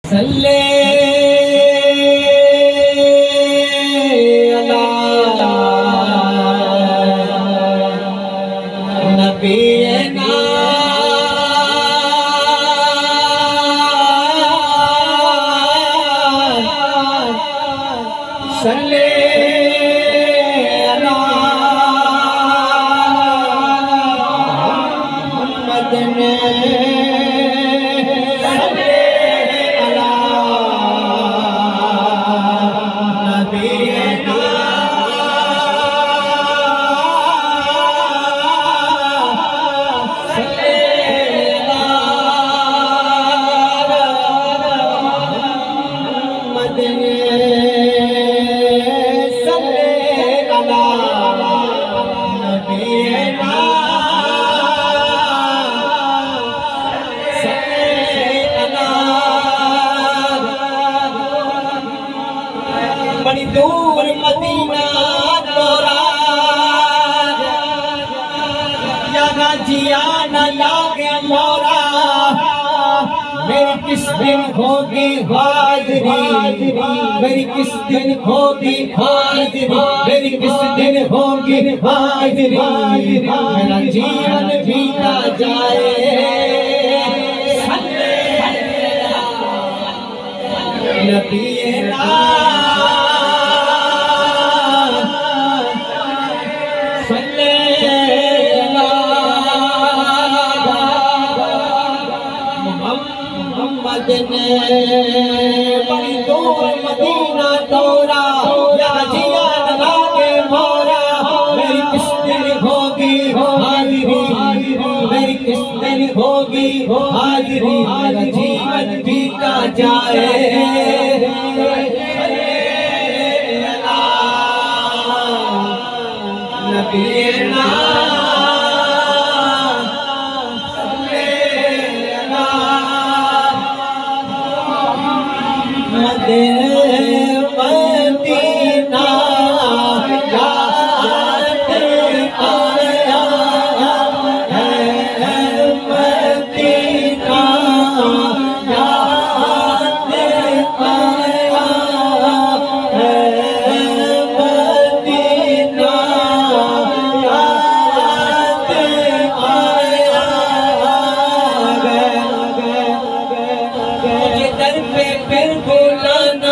सल्ले अला नबीना सल्ले अला मुहम्मद बड़ी दूर मदीना तोरा यहाँ जिया न लागे मोरा मेरी किस दिन होगी हाज़री मेरी किस दिन होगी हाज़री मेरी किस दिन होगी हाज़री मेरा जीवन बीता जाए नबीना बड़ी दूर मदीना तोरा यहाँ जिया न लागे मोरा मेरी किस दिन होगी हाज़री मेरी किस दिन होगी हाज़री मेरा जीवन बीता जाए नबीना मदीना याद आया है मदीना याद आया है मदीना याद आया मुझे दर पे फिर बुलाना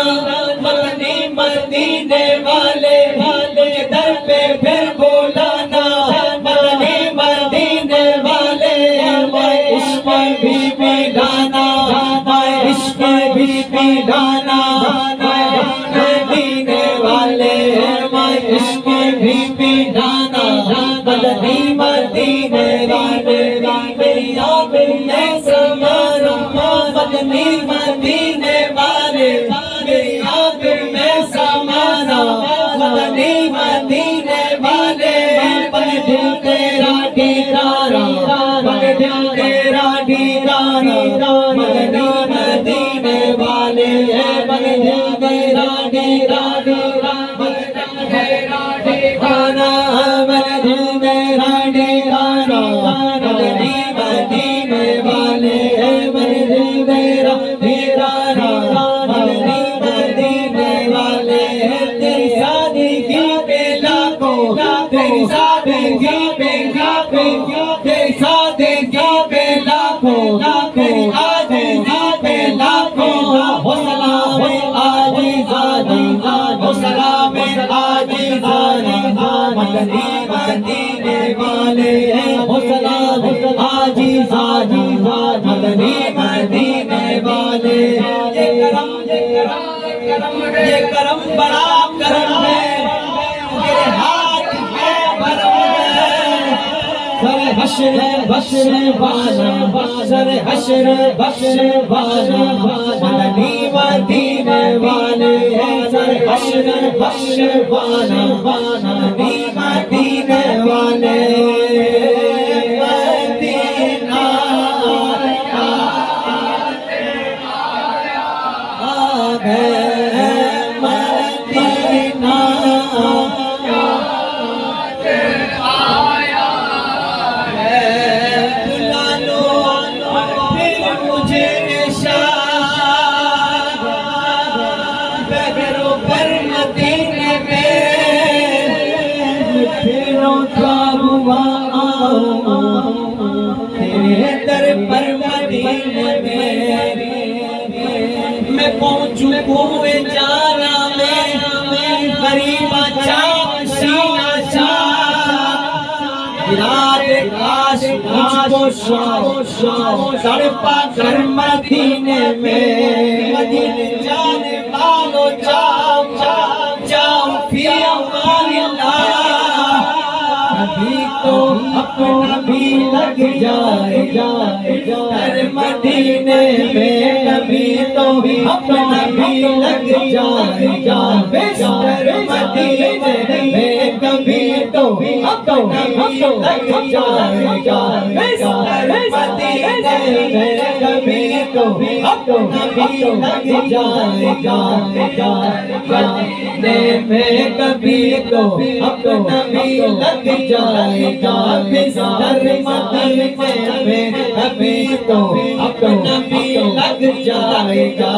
मदीने वाले मुझे दर पे फिर बुलाना मदीने वाले मैं इसमें भी मिलाना मैं इसमें भी मिलाना मदीने वाले मैं इसमें भी मिलाना मदीने वाले मेरी आँख में समाना मदीने वाले मेरी आँख में समाना मदीने वाले पग दिल तेरा दीदारा पग दिल तेरा दीदारा मदीने वाले पग दिल तेरा दीदारा दीवाना मदीने तेरा दीदारा मदीने वाले मदीने तेरा दीदारा मदीने वाले तेरी सादगी पे लाखों तेरी सादगी पे लाखों तेरी सादगी पे लाखों तेरी आज़ादी पे लाखों हो सलाम आजी जानी हो सलाम आजी जानी मदीने वाले हो सलाम आजी जानी मदीने वाले ये करम बड़ा करम है तेरे हाथ में भरम है सर हश्र वाला सर हश्र वाला मदीने वाले सर हश्र वाला मदीने वाले बुला लो फिर मुझे मैं पहुंचू कुए जाना में गरीबा चाव सीना रात काश मुझको शाम तड़पा कर मदीने में मदीने जाने वालों जाओ फिर कभी तो अपना भी लग जाएगा मदीने में कभी तो अपना भी लग जाएगा मदीने में कभी तो अपना भी लग जाएगा मदीने में कभी तो अपना भी लग जाएगा मदीने में कभी तो अपना भी लग जाएगा मदीने में कभी तो अपना भी लग जाएगा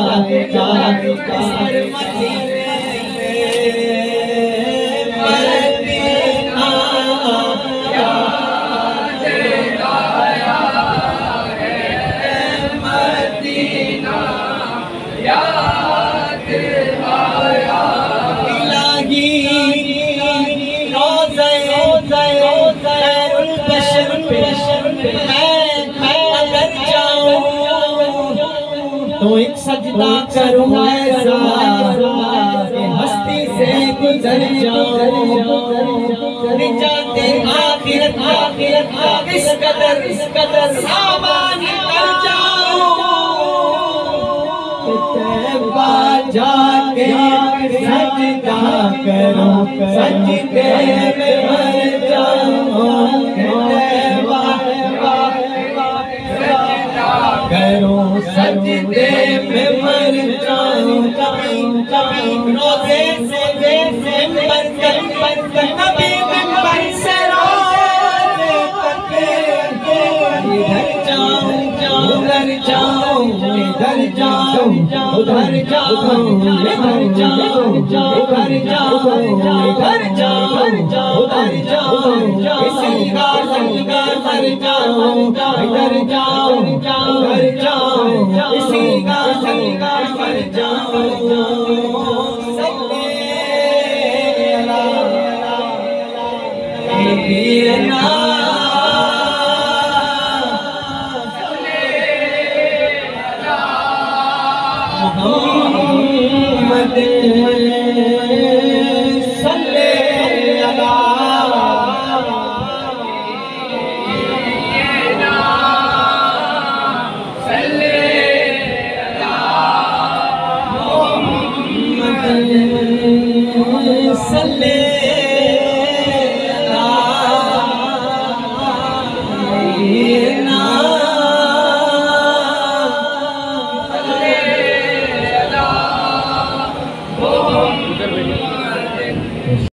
तो एक सजदा करूं ऐसा कि हस्ती से गुजर जाऊं निजाते आखिरत इस कदर सामान कर जाऊं तैबा जाके सजदा करूं सजदे में मर जाऊं तैबा करो सजदे में मर जाऊं कभी रोज़े से पर कभी मिंबर से रोज़े तक इधर जाऊं उधर जाऊं इधर जाऊं उधर जाऊं इधर जाऊं उधर जाऊं इधर जाऊं उधर जाऊं इसी का मर जाऊं इधर जाऊं उधर जाऊं इसी का मर जाऊं मोहम्मद सल्ले